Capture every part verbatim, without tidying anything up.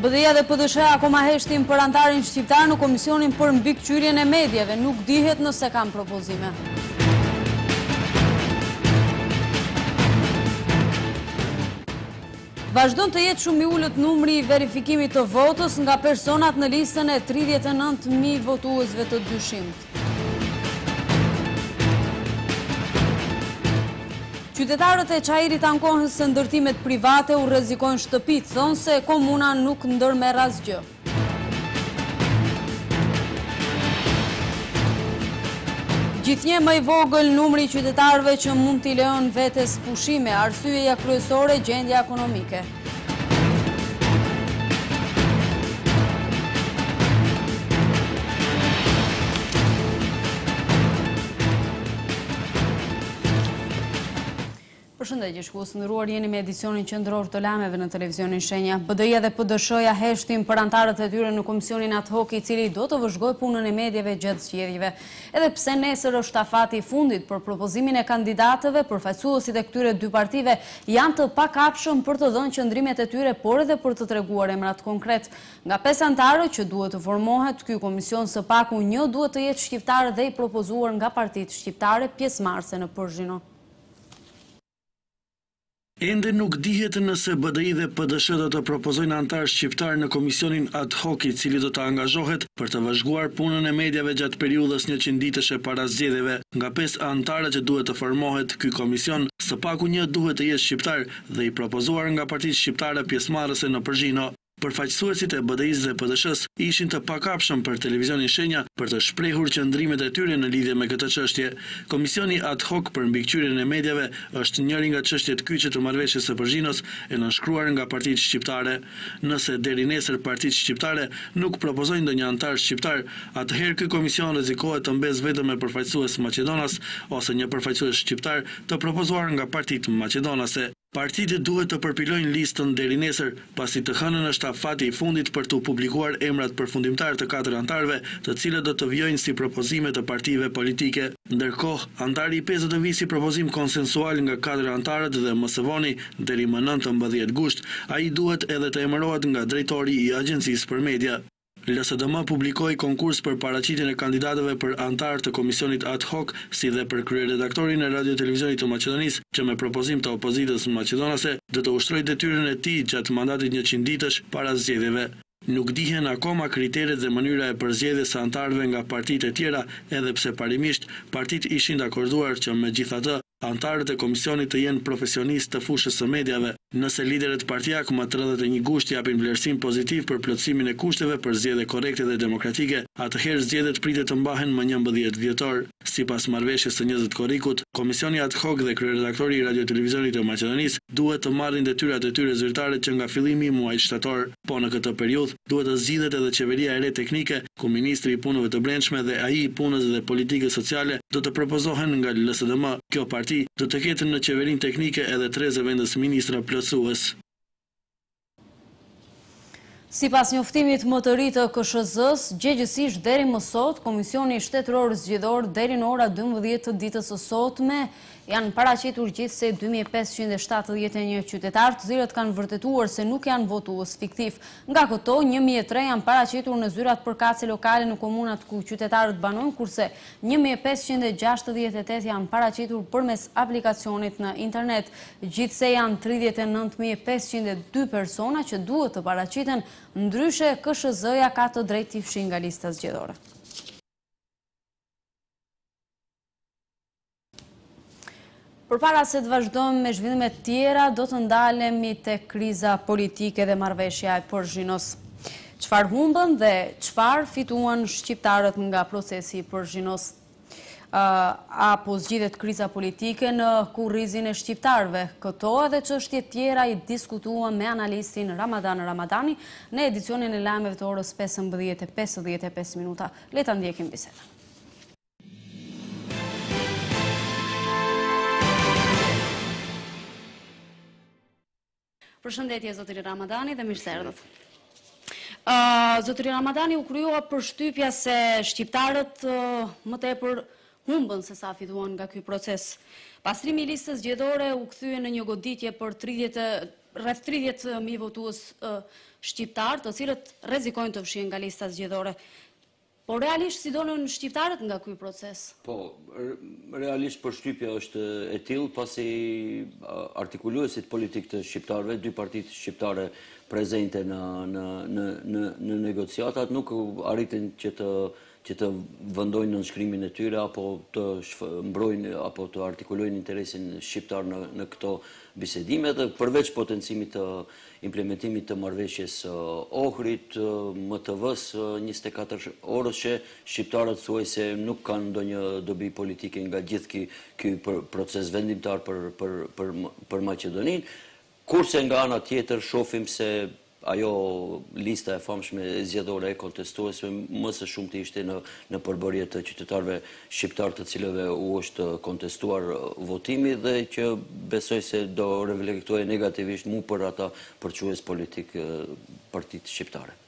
B D I-a dhe P D S-ja akoma heshtin për antarin shqiptar në Komisionin për mbikëqyrjen e medjave, nuk dihet nëse kanë propozime. Vazhdon të jetë shumë i ulët numri i verifikimit të votës nga personat në listën e tridhjetë e nëntë mijë votuesve të dyshimt. Qytetarët e Çajirit ankohen se ndërtimet private u rrezikojnë shtëpit, thonë se komuna nuk ndërmerr asgjë. Gjithnjë më i vogël numri i qytetarëve që mund t'i lejon vetes pushime, arsyeja kryesore gjendja ekonomike. Përshëndetje, shikues, nderuar, jeni me edicionin qendror të lajmeve në televizionin Shenja. B D I-a dhe P D S-ja heshtin për antarët e tyre në komisionin ad hoc i cili do të vëzhgojë punën e medjave gjatë zgjedhjeve. Edhe pse nesër është afati i fundit për propozimin e kandidatëve, përfaqësuesit e këtyre dy partive janë të pakapshëm për të dhënë qëndrimet e tyre, por edhe për të treguar emrat konkret. Nga pesë antarët që duhet të formohet, ky komision së paku një duhet të jetë shqiptar dhe i propozuar nga partitë shqiptare pjesëmarrëse në Porzhino. Ende nuk dihet nëse B D I dhe P D S do të propozojnë antar shqiptar në komisionin ad hoc i cili do të angazhohet për të vazhguar punën e medjave gjatë periudhës njëqind ditëshe para zgjedhjeve. Nga pesë antarët që duhet të formohet ky komision, së paku një duhet të jetë shqiptar dhe i propozuar nga partitë shqiptare pjesëmarrëse në Porzhino. Përfaqësuesit e B D I-s dhe P D S-s ishin të pakapshëm për televizionin Shenja për të shprehur qëndrimet e tyre në lidhje me këtë çështje. Komisioni ad hoc për mbikëqyrjen e medjave është njëri nga çështjet kyçe të marrëveshjes së Porzhinos e nënshkruar nga partitë shqiptare. Nëse deri nesër partitë shqiptare nuk propozojnë ndonjë antar shqiptar, atëherë ky komision rrezikohet të mbesë vetëm me përfaqësues maqedonas ose një përfaqësues shqiptar të propozuar nga partitë maqedonase. Partitë duhet të përpilojnë listën deri nesër, pasi të hënën është afati i fundit për të publikuar emrat përfundimtar të katër antarëve, të cilët do të vijojnë si propozime të partive politike. Ndërkohë, antari i pesë do vi si propozim konsensual nga katër antarët dhe më së voni, deri më nëntëmbëdhjetë gusht, ai duhet edhe të emërohet nga drejtori i Agjencisë për Media. L S D M publikoi konkurs për paraqitjen e kandidatëve për antar të komisionit ad hoc, si dhe për kryeredaktorin e Radio Televizionit të Maqedonisë, që me propozim të opozitës maqedonase do të ushtrojë detyrën e tij gjatë mandatit njëqind ditësh para zgjedhjeve. Nuk dihen akoma kriteret dhe mënyra e përzgjedhjes së antarëve nga partitë e tjera, edhe pse parimisht partitë ishin dakorduar që megjithatë antarët e komisionit të jenë profesionistë të fushës së medjave. Nëse liderët partijak më tridhjetë e një gusht japin vlerësim pozitiv për plotësimin e kushteve për zgjedhje korrekte dhe demokratike, atëherë zgjedhjet pritet të mbahen më njëmbëdhjetë dhjetor. Sipas marrëveshjes së njëzet korrikut, komisioni ad hoc dhe kryeredaktori i Radio Televizionit të Maqedonisë duhet të marrin detyrat e tyre zyrtare që nga fillimi i muajit shtator, po në këtë periudhë duhet të zgjidhet edhe qeveria e re teknike, ku ministri i punëve të brendshme dhe ai i punës dhe politikës sociale do të propozohen nga L S D M. Kjo parti do të ketë në qeverinë teknike edhe tre zëvendës ministra plotësues. Sipas njoftimit më të ri të K S Z-s, gjegjësisht deri më sot, Komisioni Shtetëror Zgjedhor deri në ora dymbëdhjetë të ditës së sotme janë paraqitur gjithsej dy mijë pesëqind e shtatëdhjetë e një qytetarë, të cilët kanë vërtetuar se nuk janë votues fiktiv. Nga këto, një mijë e tre janë paraqitur në zyrat përkatëse lokale në komunat ku qytetarët banojnë, kurse një mijë pesëqind e gjashtëdhjetë e tetë janë paraqitur përmes aplikacionit në internet. Gjithsej janë tridhjetë e nëntë mijë pesëqind e dy persona që duhet të paraqiten, ndryshe K S Z-ja ka të drejtë t'i fshin nga lista zgjedhore. Përpara se të vazhdojmë me zhvillimet tjera, do të ndalemi te kriza politike dhe marrëveshja e Porzhinos. Çfarë humbën dhe çfarë fituan shqiptarët nga procesi i Porzhinos? Apo zgjidhet kriza politike në kurrizin e shqiptarëve? Këto edhe çështje tjera i diskutuan me analistin Ramadan Ramadani në edicionin e lajmeve të orës pesëmbëdhjetë e pesëdhjetë e pesë minuta. Le ta ndjekim bisedën. Përshëndetje, zotëri Ramadani, dhe mirë se erdhët. Uh, zotëri Ramadani, u kryua përshtypja se shqiptarët uh, më tepër humbën se sa fituan nga ky proces. Pastrimi i listës zgjedhore u kthye në një goditje për tridhjetë rreth tridhjetë mijë votues shqiptar, të cilët rrezikojnë të fshihen nga lista zgjedhore. Po realisht si dolën shqiptarët nga ky proces? Po, realisht përshtypja është e tillë pasi artikuluesit politik të shqiptarëve, dy partitë shqiptare prezente në në në në, në negociatat nuk arritën që të që të vendojnë në nënshkrimin e tyre apo të mbrojnë apo të artikulojnë interesin shqiptar në në këto bisedime, dhe përveç potencimit të implementimit të marrëveshjes Ohrit, M T V-s njëzet e katër orësh që shqiptarët thuajse nuk kanë ndonjë dobi politike nga gjithë ky ky proces vendimtar për për për për Maqedoninë, kurse nga ana tjetër shohim se ajo lista e famshme zgjedhore e kontestuesve më së shumti ishte në në përbërje të qytetarëve shqiptar të cilëve u është kontestuar votimi dhe që besoj se do reflektojë negativisht mu për ata përques politik partitë shqiptare.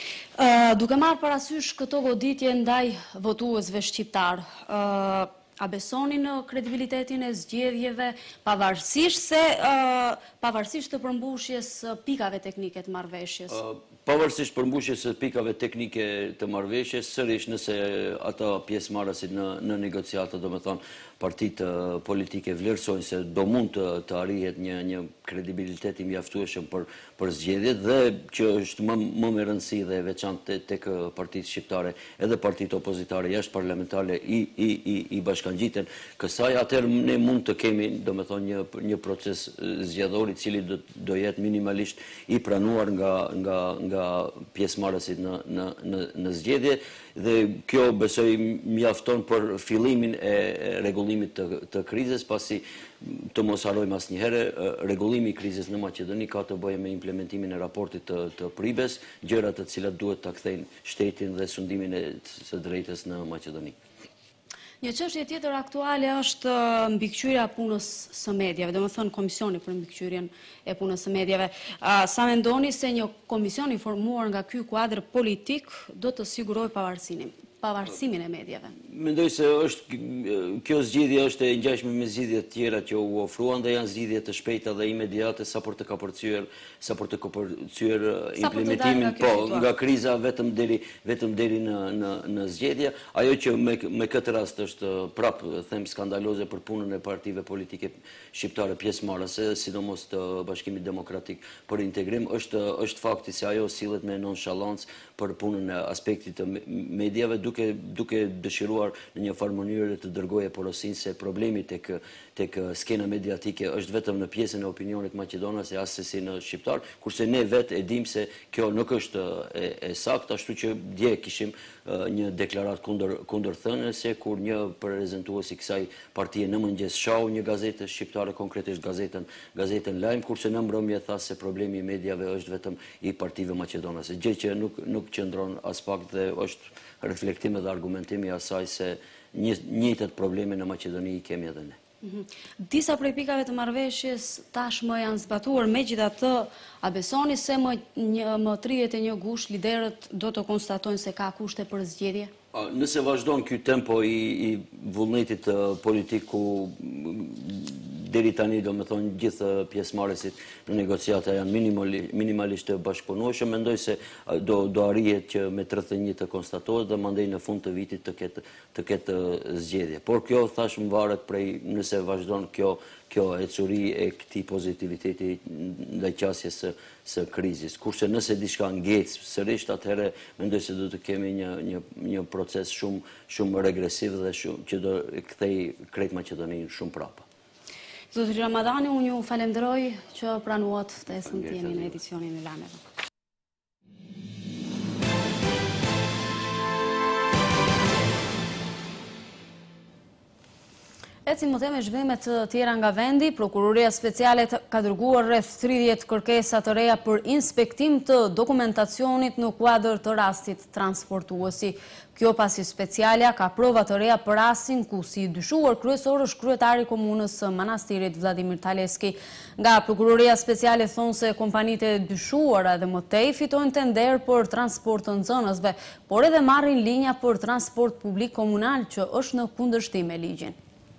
Uh, duke marrë parasysh këto goditje ndaj votuesve shqiptar, uh, a besoni në kredibilitetin e zgjedhjeve, pavarësisht se uh, pavarësisht të përmbushjes pikave teknike të marrëveshjes? Uh, pavarësisht përmbushjes pikave teknike të marrëveshjes, sërish nëse ata pjesëmarrësit në në negociata, do të thonë partitë politike vlerësojnë se do mund të, të arrihet një një kredibilitet i mjaftueshëm për për zgjedhjet dhe që është më më me rëndësi dhe veçantë tek partitë shqiptare, edhe partitë opozitare jashtëparlamentare i i i, i bashkangjiten kësaj, atëherë ne mund të kemi, domethënë një një proces zgjedhor i cili do, do jetë minimalisht i pranuar nga nga nga pjesëmarrësit në në në në zgjedhje, dhe kjo besoj mjafton për fillimin e rregullimit të, të krizës, pasi të mos harrojmë asnjëherë, rregullimi i krizës në Maqedoni ka të bëjë me implementimin e raportit të, të Pribes, gjëra të cilat duhet ta kthejnë shtetin dhe sundimin e së drejtës në Maqedoni. Një çështje tjetër aktuale është mbikëqyrja punës së medjave, domethënë komisioni për mbikëqyrjen e punës së medjave. Sa mendoni se një komision i formuar nga ky kuadër politik do të sigurojë pavarësimin pavarësimin e medjave? Mendoj se është kjo zgjidhje është e ngjashme me zgjidhjet tjera që u ofruan dhe janë zgjidhje të shpejta dhe imediate sa për të kapërcyer sa për të kapërcyer implementimin po nga kriza vetëm deri vetëm deri në në në zgjedhje. Ajo që me me këtë rast është prap them skandaloze për punën e partive politike shqiptare pjesëmarrëse, sidomos të Bashkimit Demokratik për Integrim, është është fakti se ajo sillet me nonshalancë për punën e aspektit të medjave, duke duke dëshiruar në një farë mënyrë të dërgojë porosinë se problemi tek tek skena mediatike është vetëm në pjesën e opinionit maqedonas e asesi në shqiptar, kurse ne vetë e dim se kjo nuk është e, e saktë, ashtu që dje kishim uh, një deklaratë kundër kundërthënëse kur një prezantues i kësaj partie në mëngjes shau një gazetë shqiptare, konkretisht gazetën gazetën Lajm, kurse në mbrëmje tha se problemi i medjave është vetëm i partive maqedonase, gjë që nuk nuk qëndron as pak dhe është reflektim dhe argumentimi i asaj se një njëjtat probleme në Maqedoni i kemi edhe ne. Disa prej pikave të marrëveshjes tashmë janë zbatuar, megjithatë, a besoni se më një më tridhjetë e një gusht liderët do të konstatojnë se ka kushte për zgjedhje? Nëse vazhdon ky tempo i, i vullnetit politik ku deri tani do me thonë gjithë pjesëmarrësit në negociata janë minimalisht, minimalisht të bashkëpunueshëm, mendoj se do, do arrihet që me tridhjetë e një të konstatohet dhe mandej në fund të vitit të ketë të ketë zgjedhje. Por kjo thash më varet prej nëse vazhdon kjo kjo ecuri e këtij pozitiviteti ndaj qasjes së së krizis. Kurse nëse diçka ngec sërish, atëherë mendoj se do të kemi një një një proces shumë shumë regresiv dhe shumë që do kthej krejt Maqedoninë shumë prapa. Zotëri Ramadani, unë ju falenderoj që pranuat ftesën të jeni në edicionin e lajmeve. Ecim më teme zhvillimet të tjera nga vendi, Prokuroria Speciale ka dërguar rreth tridhjetë kërkesa të reja për inspektim të dokumentacionit në kuadër të rastit transportuesi. Kjo pasi Specialja ka prova të reja për rastin ku si dyshuar kryesor është kryetari komunës së Manastirit Vladimir Taleski. Nga Prokuroria Speciale thonë se kompanitë e dyshuara dhe më tej fitojnë tender për transport të nxënësve, por edhe marrin linja për transport publik komunal që është në kundërshtim me ligjin.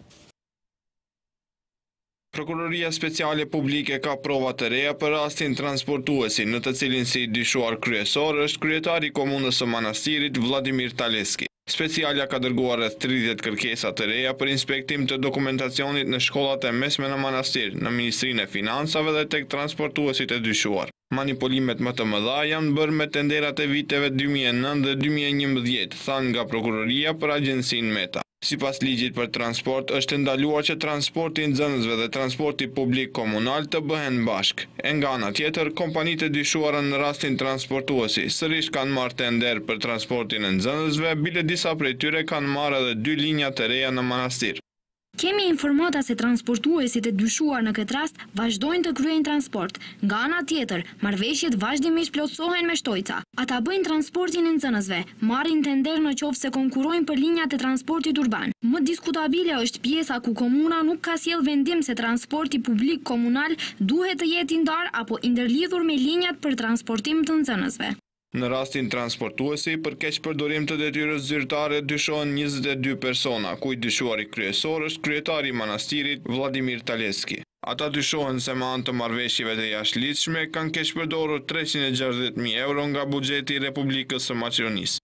Prokuroria Speciale Publike ka prova të reja për rastin transportuesi, në të cilin si dyshuar kryesor është kryetari komunës së Manastirit Vladimir Taleski. Specialja ka dërguar rreth tridhjetë kërkesa të reja për inspektim të dokumentacionit në shkollat e mesme në Manastir, në Ministrinë e Financave dhe tek transportuesit e dyshuar. Manipulimet më të mëdha janë bërë me tenderat e viteve dy mijë e nëntë dhe dy mijë e njëmbëdhjetë, thanë nga Prokuroria për agjensinë Meta. Sipas ligjit për transport, është ndaluar që transporti i nxënësve dhe transporti publik komunal të bëhen bashkë. E nga ana tjetër, kompanitë e dyshuara në rastin transportuesi sërish kanë marrë tender për transportin e nxënësve, bile disa prej tyre kanë marrë edhe dy linja të reja në Manastir. Kemi informata se transportuesit e dyshuar në këtë rast vazhdojnë të kryejnë transport. Nga ana tjetër, marrëveshjet vazhdimisht plotësohen me shtojca. Ata bëjnë transportin e nxënësve, marrin tender në qoftë se konkurrojnë për linjat e transportit urban. Më diskutabile është pjesa ku komuna nuk ka sjell vendim se transporti publik komunal duhet të jetë i ndarë apo i ndërlidhur me linjat për transportim të nxënësve. Në rastin transportuesi, për keq përdorim të detyrës zyrtare dyshohen njëzet e dy persona, kuj dyshuari kryesor është kryetari i Manastirit Vladimir Taleski. Ata dyshohen se me anë të marrëveshjeve të jashtëligjshme kanë keq përdorur treqind e gjashtëdhjetë mijë euro nga buxheti i Republikës së Maqedonisë.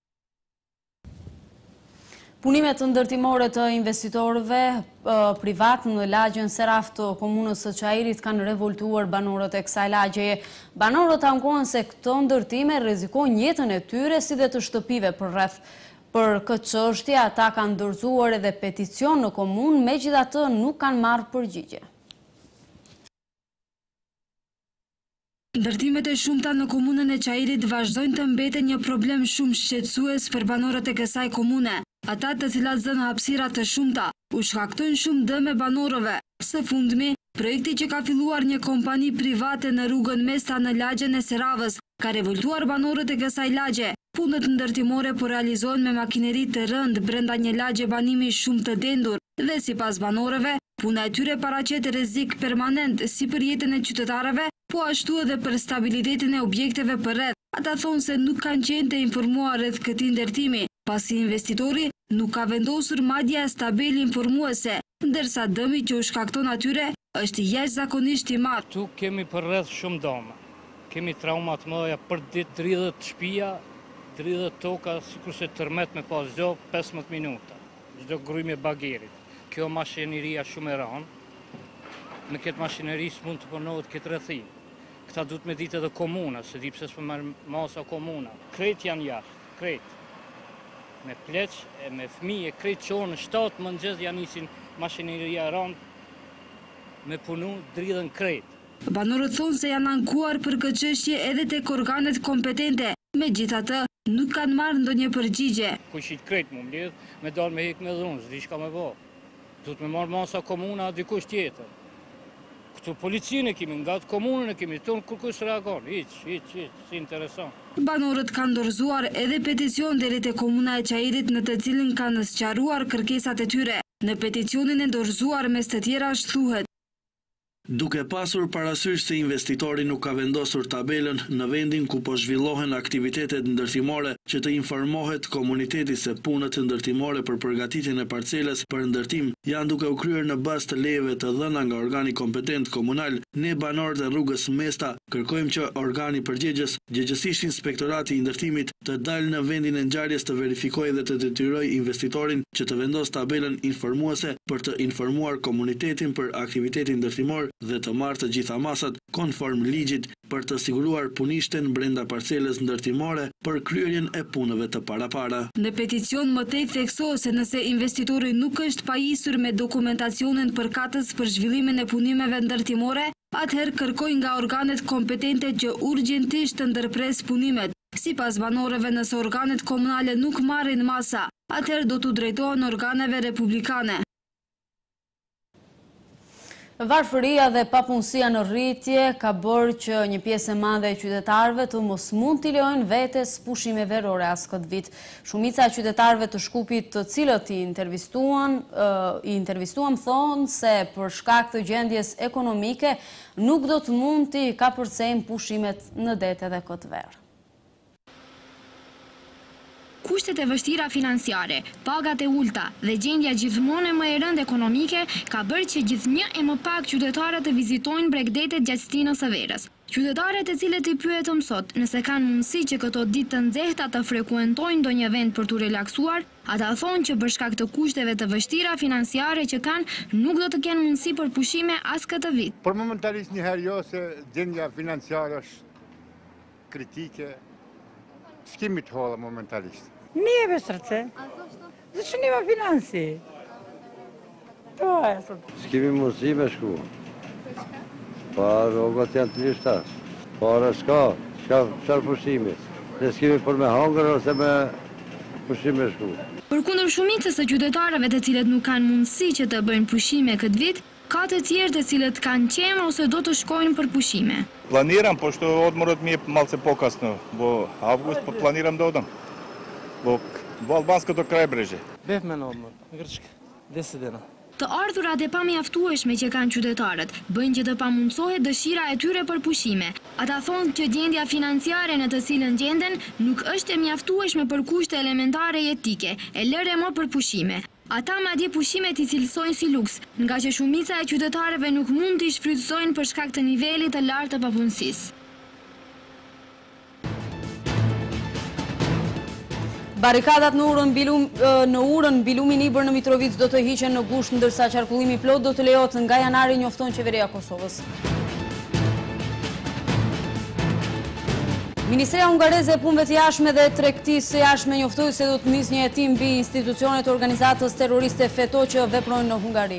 Punimet ndërtimore të investitorëve privat në lagjen Seraf të komunës së Çajirit kanë revoltuar banorët e kësaj lagjeje. Banorët ankohen se këto ndërtime rrezikojnë jetën e tyre si dhe të shtëpive përreth. Për këtë çështje ata kanë dorëzuar edhe peticion në komunë, megjithatë nuk kanë marrë përgjigje. Ndërtimet e shumta në komunën e Çajirit vazhdojnë të mbeten një problem shumë shqetësues për banorët e kësaj komune. Ata të cilat zënë hapësira të shumta u shkaktojnë shumë dëme banorëve. Së fundmi, projekti që ka filluar një kompani private në rrugën Mesta në lagjen e Seravës ka revoltuar banorët e kësaj lagje. Punët ndërtimore po realizohen me makineri të rëndë brenda një lagje banimi shumë të dendur dhe sipas banorëve, puna e tyre paraqet rrezik permanent si për jetën e qytetarëve, po ashtu edhe për stabilitetin e objekteve përreth. Ata thonë se nuk kanë qenë të informuar rreth këtij ndërtimi, pasi investitori nuk ka vendosur madje as tabelë informuese, ndërsa dëmi që u shkakton atyre është jashtëzakonisht i madh. Tu kemi përreth shumë dëme. Kemi trauma të mëdha për ditë, tridhjetë shtëpia, tridhjetë toka, sikurse tërmet me pas çdo pesëmbëdhjetë minuta, çdo grymje bagerit. Kjo mashineria shumë e rëndë. Me këtë mashineri s'mund të punohet këtë rrethim. Këta duhet me ditë edhe komuna, se di pse s'po merr masa komuna. Krejt janë jashtë, krejt. Me pleq e me fëmijë, krejt qonë në shtatë mëngjes janë nisin mashineria rëndë me punu dridhen krejt. Banorët thonë se janë ankuar për këtë çështje edhe tek organet kompetente, megjithatë nuk kanë marrë ndonjë përgjigje. Kushit krejt mu mbledh, me dalë me hek me dhunë, s'di çka me bë. Duhet me marrë masa komuna dikush tjetër. Këtu policinë e kemi, nga të komunën e kemi, tonë kërkush reagon, hiq, hiq, hiq, si interesant. Banorët kanë dorëzuar edhe peticion deri te komuna e Çajirit në të cilin kanë sqaruar kërkesat e tyre. Në peticionin e dorëzuar mes të tjera thuhet: duke pasur parasysh se investitori nuk ka vendosur tabelën në vendin ku po zhvillohen aktivitetet ndërtimore, që të informohet komuniteti se punët ndërtimore për përgatitjen e parcelës për ndërtim janë duke u kryer në bazë të lejeve të dhëna nga organi kompetent komunal, ne banorët e rrugës Mesta kërkojmë që organi përgjegjës, gjëgjësisht inspektorati i ndërtimit, të dalë në vendin e ngjarjes të verifikojë dhe të detyrojë investitorin që të vendos tabelën informuese për të informuar komunitetin për aktivitetin ndërtimor dhe të marrë të gjitha masat konform ligjit për të siguruar punishten brenda parcelës ndërtimore për kryerjen e punëve të parapara. Në peticion më tej theksohet se nëse investitori nuk është pajisur me dokumentacionin përkatës për zhvillimin e punimeve ndërtimore, atëherë kërkoj nga organet kompetente që urgjentisht të ndërpres punimet. Sipas banorëve, nëse organet komunale nuk marrin masa, atëherë do t'u drejtohen organeve republikane. Varfëria dhe papunësia në rritje ka bërë që një pjesë e madhe e qytetarëve të mos mund t'i lejojnë vetes pushime verore as këtë vit. Shumica e qytetarëve të Shkupit, të cilët i intervistuan, i intervistuam thonë se për shkak të gjendjes ekonomike nuk do të mund t'i kapërcejnë pushimet në det edhe këtë verë. Kushtet e vështira financiare, pagat e ulta dhe gjendja gjithmonë më e rëndë ekonomike ka bërë që gjithnjë e më pak qytetarët të vizitojnë Bregdetet gjatë stinës së verës. Qytetarët e cilët i pyetëm sot nëse kanë mundësi që këto ditë të nxehta të frekuentojnë ndonjë vend për t'u relaksuar, ata thonë që për shkak të kushteve të vështira financiare që kanë, nuk do të kenë mundësi për pushime as këtë vit. Por momentalisht një herë jo se gjendja financiare është kritike, s'kemi të holla momentalisht. Nije be srce. Zašto nema financije? To je sad. S'kemi mundësi me shku. Pa rrogat janë të lishta. Para s'ka, s'ka çfarë pushimi. Ne s'kemi për me hangër ose me pushime shku. Përkundër shumicës së qytetarëve të cilët nuk kanë mundësi që të bëjnë pushime këtë vit, ka të tjerë të cilët kanë qenë ose do të shkojnë për pushime. Планирам, pošto odmorът ми е малце по-късно. Во август планирам да одам. Во, во албанското крајбрежје. Бевме на odmor, në Grčkë, deset dena. Të ardhurat e pamjaftueshme që kanë qytetarët bëjnë që të pamundsohet dëshira e tyre për pushime. Ata thonë që gjendja financiare në të cilën gjenden nuk është e mjaftueshme për kushte elementare jetike, e lëre më për pushime. Ata madje pushimet i cilësojnë si luks, nga që shumica e qytetarëve nuk mund t'i shfrytëzojnë për shkak të nivelit të lartë të papunësisë. Barikadat në urën Bilum, në urën Bilumi Nibër në Mitrovic do të hiqen në gusht, ndërsa qarkullimi plot do të lejohet nga janari, njofton qeveria Kosovës. Ministria Hungareze e Punëve të Jashtme dhe Tregtisë së Jashtme njoftoi se do të nisë një hetim mbi institucionet e organizatës terroriste FETÖ që veprojnë në Hungari.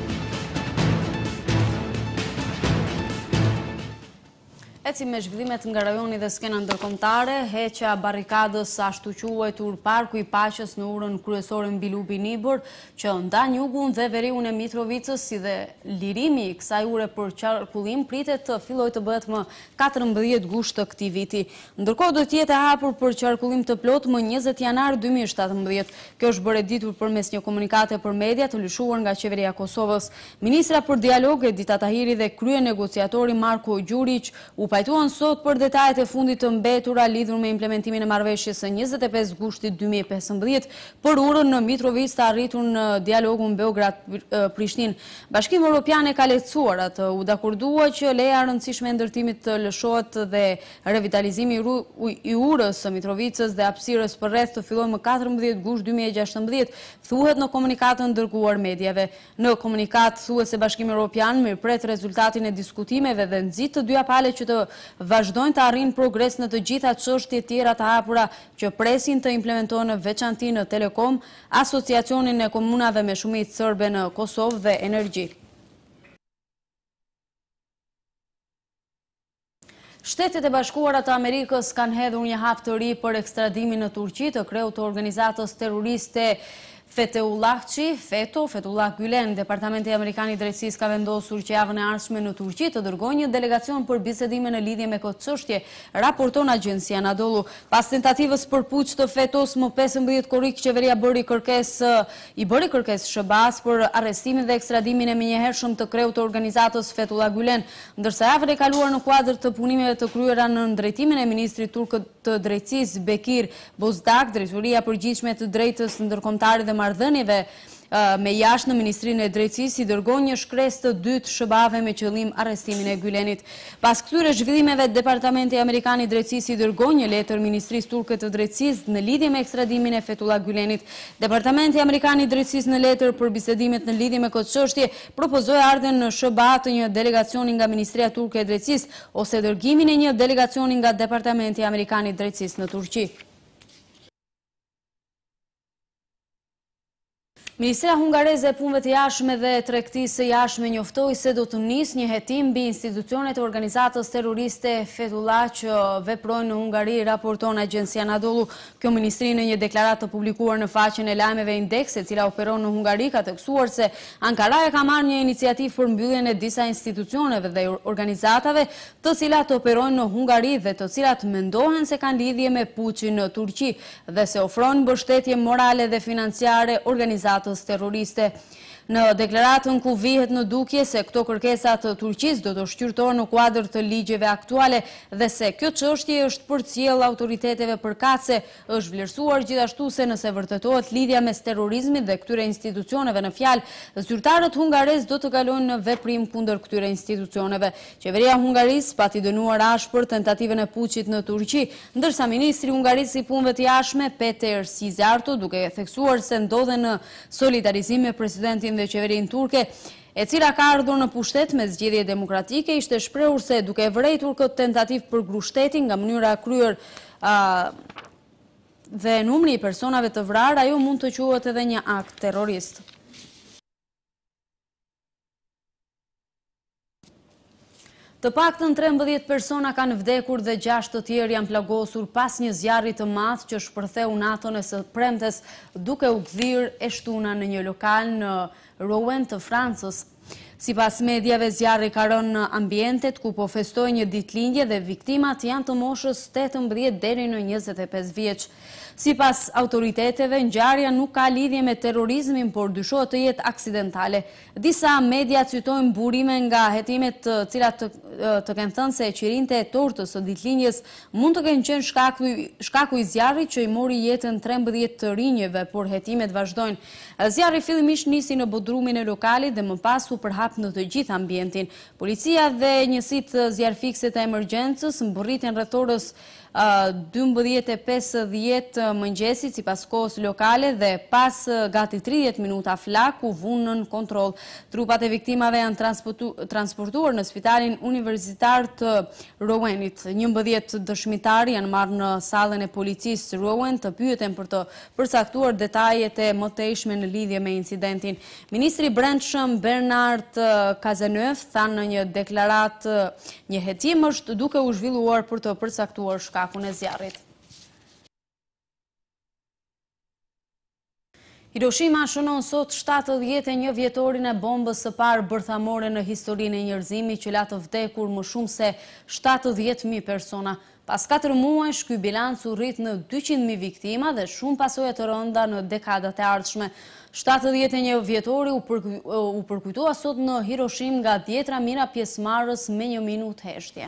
Ecim me zhvillimet nga rajoni dhe skena ndërkombëtare, heqja barrikadës ashtu quajtur Parku i Paqes në urën kryesore Bilubi Nibër, që ndan jugun dhe veriun e Mitrovicës, si dhe lirimi i kësaj ure për qarkullim pritet të fillojë të bëhet më katërmbëdhjetë gusht të këtij viti. Ndërkohë do të jetë e hapur për qarkullim të plot më njëzet janar dy mijë e shtatëmbëdhjetë. Kjo është bërë ditur përmes një komunikate për media të lëshuar nga qeveria e Kosovës. Ministra për dialog Edita Tahiri dhe krye negociatori Marko Gjurić u pajtuan sot për detajet e fundit të mbetura lidhur me implementimin e marrëveshjes së njëzet e pesë gushtit dy mijë e pesëmbëdhjetë për urën në Mitrovic të arritur në dialogun Beograd-Prishtinë. Bashkimi Evropian e ka lehtësuar atë, u dakordua që leja e rëndësishme e ndërtimit të lëshohet dhe revitalizimi i urës së Mitrovicës dhe hapësirës përreth të fillojë më katërmbëdhjetë gusht dy mijë e gjashtëmbëdhjetë, thuhet në komunikatën dërguar mediave. Në komunikat thuhet se Bashkimi Evropian mirëpret rezultatin e diskutimeve dhe nxit të dyja palët që të vazhdojnë të arrijnë progres në të gjitha çështjet tjera të hapura që presin të implementohen në veçanti në Telekom, Asociacionin e Komunave me Shumicë Serbe në Kosovë dhe Energji. Shtetet e Bashkuara të Amerikës kanë hedhur një hap të ri për ekstradimin në Turqi të kreut të organizatës terroriste Fethullahçi, FETÖ, Fethullah Gülen. Departamenti Amerikan i Drejtësisë ka vendosur që javën e ardhshme në Turqi të dërgojë një delegacion për bisedime në lidhje me këtë çështje, raporton agjencia Anadolu. Pas tentativës për puç të FETÖ-s më pesëmbëdhjetë korrik, qeveria bëri kërkesë i bëri kërkesë S B A-s për arrestimin dhe ekstradimin e menjëhershëm të kreut të organizatës Fethullah Gülen, ndërsa javën e kaluar në kuadër të punimeve të kryera në drejtimin e ministrit turk të drejtësisë Bekir Bozdak, drejtoria e përgjithshme të drejtës ndërkombëtare dhe marrëdhënieve me jashtë në Ministrinë e Drejtësisë i dërgon një shkresë të dytë S B A-ve me qëllim arrestimin e Gülenit. Pas këtyre zhvillimeve, Departamenti Amerikan i Drejtësisë i dërgon një letër Ministrisë turke të drejtësisë në lidhje me ekstradimin e Fethullah Gülenit. Departamenti Amerikan i Drejtësisë në letër për bisedimet në lidhje me këtë çështje propozoi ardhen në S B A të një delegacioni nga Ministria turke e Drejtësisë ose dërgimin e një delegacioni nga Departamenti Amerikan i Drejtësisë në Turqi. Ministria Hungareze e Punëve të Jashtme dhe Tregtisë së Jashtme njoftoi se do të nisë një hetim mbi institucionet e organizatës terroriste Fethullah që veprojnë në Hungari, raporton Agjencia Anadolu. Kjo ministri në një deklaratë të publikuar në faqen e lajmeve Index, e cila operon në Hungari, ka theksuar se Ankara e ka marrë një iniciativë për mbylljen e disa institucioneve dhe organizatave të cilat operojnë në Hungari dhe të cilat mendohen se kanë lidhje me puçin në Turqi dhe se ofrojnë mbështetje morale dhe financiare organizatës terroriste. Në deklaratën ku vihet në dukje se këto kërkesat të Turqisë do të shqyrtohen në kuadër të ligjeve aktuale dhe se kjo çështje është përcjell autoriteteve përkatëse, është vlerësuar gjithashtu se nëse vërtetohet lidhja mes terrorizmit dhe këtyre institucioneve në fjalë, zyrtarët hungarez do të kalojnë në veprim kundër këtyre institucioneve. Qeveria hungarisë pati dënuar ashpër tentativën e puçit në Turqi, ndërsa ministri hungarisë i punëve të jashtme Peter Szijjártó, duke theksuar se ndodhen në solidarizim me presidentin dhe qeverinë turke, e cila ka ardhur në pushtet me zgjedhje demokratike, ishte shprehur se duke vërejtur këtë tentativë për grushtetin nga mënyra kryer uh, dhe numri i personave të vrarë, ajo mund të quhet edhe një akt terrorist. Të paktën trembëdhjetë persona kanë vdekur dhe gjashtë të tjerë janë plagosur pas një zjarri të madh që shpërtheu natën e së premtes duke u kthyer e shtuna në një lokal në Rouen të Francës. Sipas mediave, zjarri ka rënë në ambientet ku po festoi një ditëlindje dhe viktimat janë të moshës tetëmbëdhjetë deri në njëzet e pesë vjeç. Sipas autoriteteve, ngjarja nuk ka lidhje me terrorizmin, por dyshohet të jetë aksidentale. Disa media citojnë burime nga hetimet të cilat të, të kenë thënë se qirinte e tortës së ditëlindjes mund të kenë qenë shkaku, shkaku i zjarrit që i mori jetën trembëdhjetë të rinjeve, por hetimet vazhdojnë. Zjarri fillimisht nisi në bodrumin e lokalit dhe më pas u përhap në të gjithë ambientin. Policia dhe njësitë zjarfikse të emergjencës mbërritën rreth orës dymbëdhjetë e pesëdhjetë mëngjesit sipas kohës lokale dhe pas gati tridhjetë minuta flak u vunë në kontroll. Trupat e viktimave janë transportu, transportuar në spitalin universitar të Rouenit. njëmbëdhjetë dëshmitar janë marrë në sallën e policisë Rouen të pyeten për të përcaktuar detajet e mëtejshme në lidhje me incidentin. Ministri i Brendshëm Bernard Cazeneuve thanë në një deklaratë një hetim është duke u zhvilluar për të përcaktuar shkakun e zjarrit. Hiroshima shënon sot shtatëdhjetë e një vjetorin e bombës së parë bërthamore në historinë e njerëzimit që la të vdekur më shumë se shtatëdhjetë mijë persona. Pas katër muajsh, ky bilanc u rrit në dyqind mijë viktima dhe shumë pasoja të rënda në dekadat e ardhshme. shtatëdhjetë e një vjetori u, përkuj, u përkujtua sot në Hiroshim nga dhjetra mijëra pjesëmarrës me një minutë heshtje.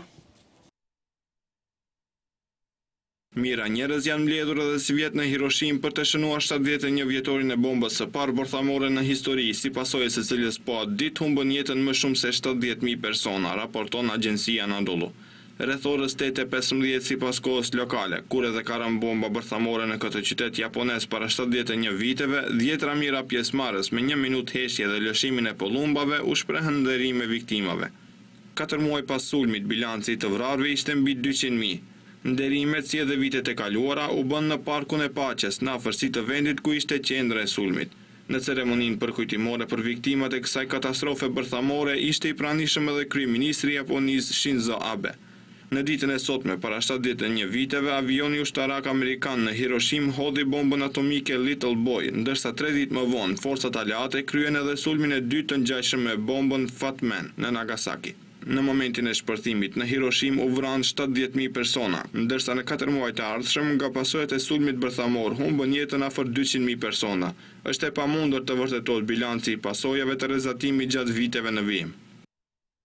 Mira njerëz janë mbledhur edhe si vjet në Hiroshim për të shënuar shtatëdhjetë e një vjetorin e bombës së parë bërthamore në histori, si pasojë së cilës po atë ditë humbën jetën më shumë se shtatëdhjetë mijë persona, raporton Agjencia Anadolu. Rreth orës tetë e pesëmbëdhjetë sipas kohës lokale, kur edhe ka rënë bomba bërthamore në këtë qytet japonez para shtatëdhjetë e një viteve, dhjetra mijëra pjesëmarrës me një minutë heshtje dhe lëshimin e pollumbave u shprehën nderim me viktimave. Katër muaj pas sulmit, bilanci i të vrarëve ishte mbi dyqind mijë. Nderimet si edhe vitet e kaluara u bën në Parkun e Paqes, në afërsi të vendit ku ishte qendra e sulmit. Në ceremoninë përkujtimore për viktimat e kësaj katastrofe bërthamore ishte i pranishëm edhe kryeministri japonez Shinzo Abe. Në ditën e sotme, para shtatëdhjetë e një viteve, avioni ushtarak amerikan në Hiroshim hodhi bombën atomike Little Boy, ndërsa tre ditë më vonë, forcat aleate kryen edhe sulmin e dytë të ngjashëm me bombën Fat Man në Nagasaki. Në momentin e shpërthimit, në Hiroshim u vranë shtatëdhjetë mijë persona, ndërsa në katër muajt e ardhshëm nga pasojat e sulmit bërthamor humbën jetën afër dyqind mijë persona. Është e pamundur të vërtetohet bilanci i pasojave të rrezatimit gjatë viteve në vijim.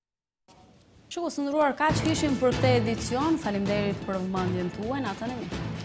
Shikues të nderuar, kaq kishim për këtë edicion. Faleminderit për vëmendjen tuaj, natën e mirë.